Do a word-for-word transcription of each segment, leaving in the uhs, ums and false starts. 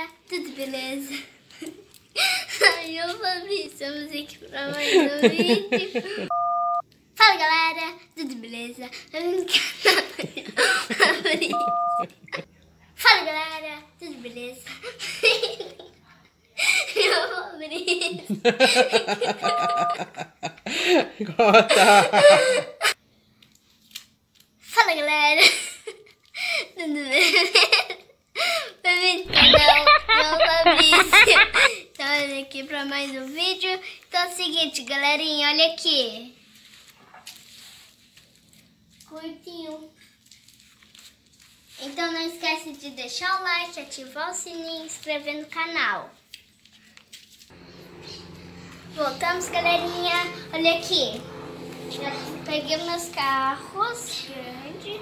galera, tudo beleza? Eu, Fabrício, estamos aqui pra mais um vídeo. Fala galera, tudo beleza? Fala galera, tudo beleza? Eu, Fabrício. Fala galera, tudo beleza? Bem-vindo ao canal João, Fabrício. Estamos aqui para mais um vídeo. Então é o seguinte, galerinha, olha aqui. Curtinho. Então não esquece de deixar o like, ativar o sininho e inscrever no canal. Voltamos, galerinha. Olha aqui. Já peguei meus carros grandes.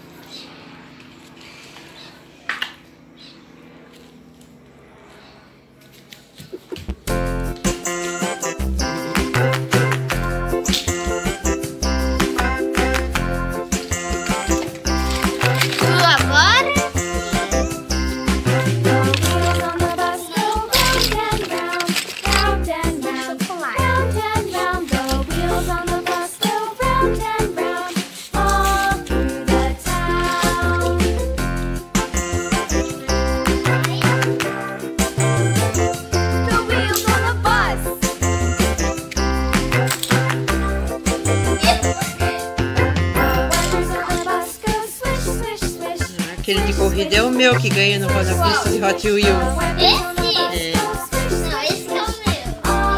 Aquele de corrida é o meu que ganha no roda pista de Hot Wheels. Esse? É. Não, esse é o meu.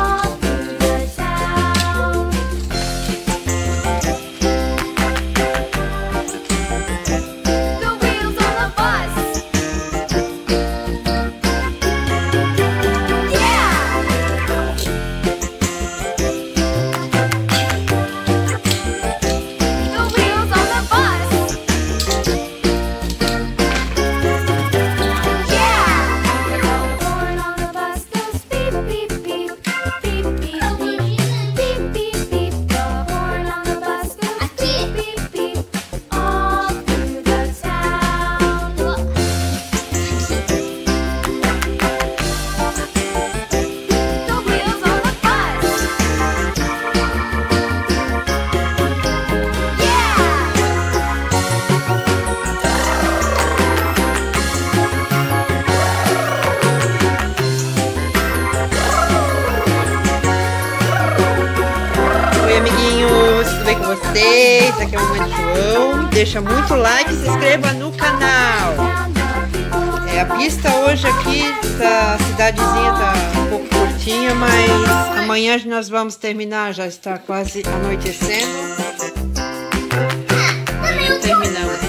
Amiguinhos, tudo bem com vocês? Aqui é a mamãe do João. Deixa muito like e se inscreva no canal. É, a pista hoje aqui, tá, a cidadezinha tá um pouco curtinha, mas amanhã nós vamos terminar, já está quase anoitecendo. Amanhã terminamos.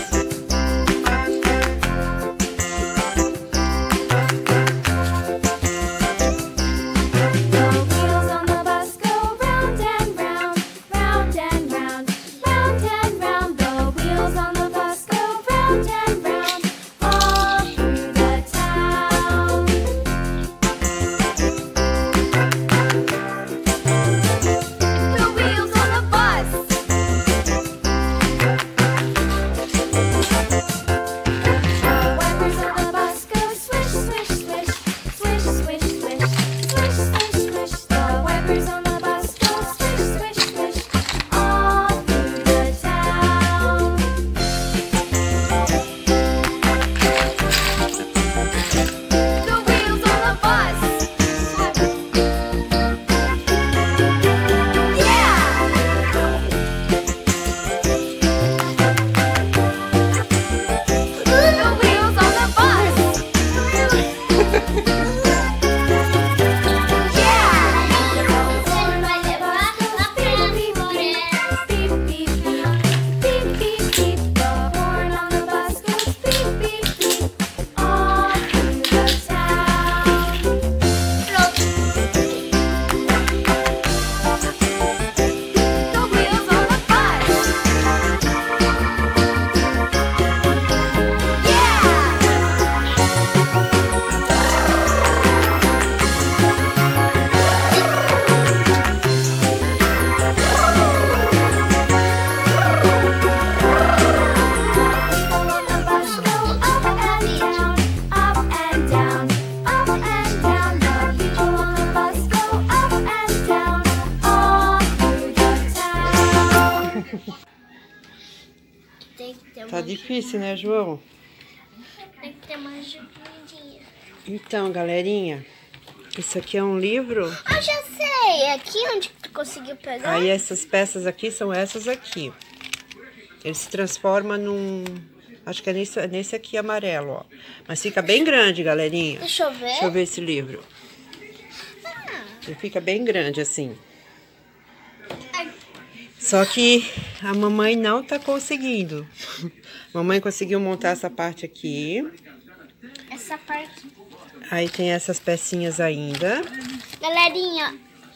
Tá difícil, né, João? Tem que ter uma ajudinha. Então, galerinha, isso aqui é um livro. Ah, já sei. É aqui onde tu conseguiu pegar? Aí essas peças aqui são essas aqui. Ele se transforma num... Acho que é nesse, nesse aqui amarelo, ó. Mas fica bem grande, galerinha. Deixa eu ver. Deixa eu ver esse livro. Ah. Ele fica bem grande, assim. Ai. Só que a mamãe não tá conseguindo. Mamãe conseguiu montar essa parte aqui. Essa parte. Aí tem essas pecinhas ainda. Galerinha.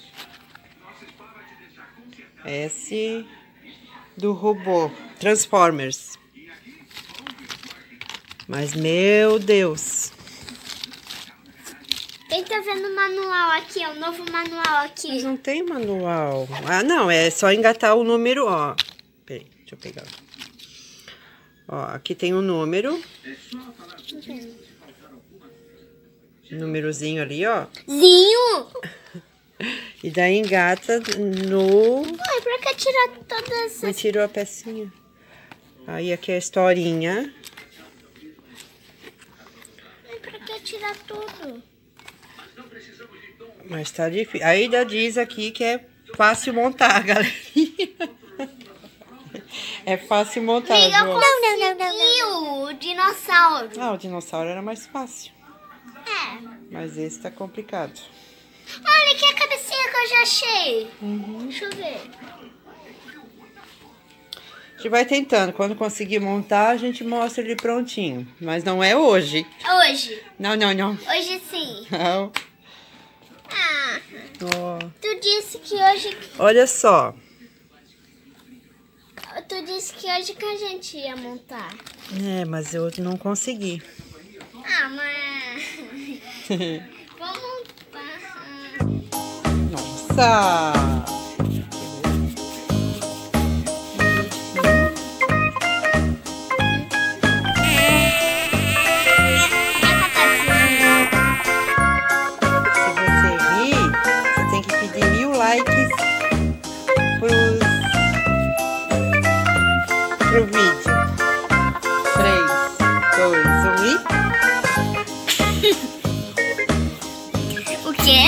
Esse do robô. Transformers. Mas, meu Deus. Quem tá vendo o manual aqui? É o novo manual aqui. Mas não tem manual. Ah, não. É só engatar o número, ó. Peraí, deixa eu pegar. Ó, aqui tem o um número. Uhum. Númerozinho ali, ó. Zinho! E daí engata no... Ai, pra que tirar todas essas... Me tirou a pecinha. Aí aqui é a historinha. Ai, pra que tirar tudo? Mas tá difícil. Aí ainda diz aqui que é fácil montar, galerinha. É fácil montar, Amiga, João. não, não, não, não, não. O dinossauro. Ah, o dinossauro era mais fácil. É. Mas esse tá complicado. Olha aqui a cabecinha que eu já achei. Uhum. Deixa eu ver. A gente vai tentando. Quando conseguir montar, a gente mostra ele prontinho. Mas não é hoje. Hoje. Não, não, não. Hoje sim. Não. Ah, Ó. tu disse que hoje... Olha só. Tu disse que hoje que a gente ia montar. É, mas eu não consegui. Ah, mas... Vamos montar. Nossa! Se você rir, você tem que pedir mil likes pros, pro vídeo. Três, dois, um e... O quê?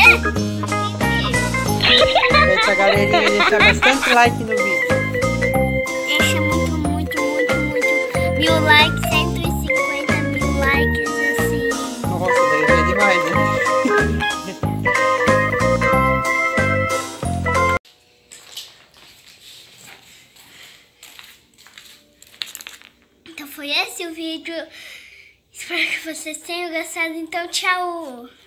Pede pra galerinha deixar bastante like no vídeo. Deixa muito, muito, muito, muito. Mil likes, cento e cinquenta mil likes, assim. Nossa, daí é demais, né? Então foi esse o vídeo. Espero que vocês tenham gostado. Então, tchau!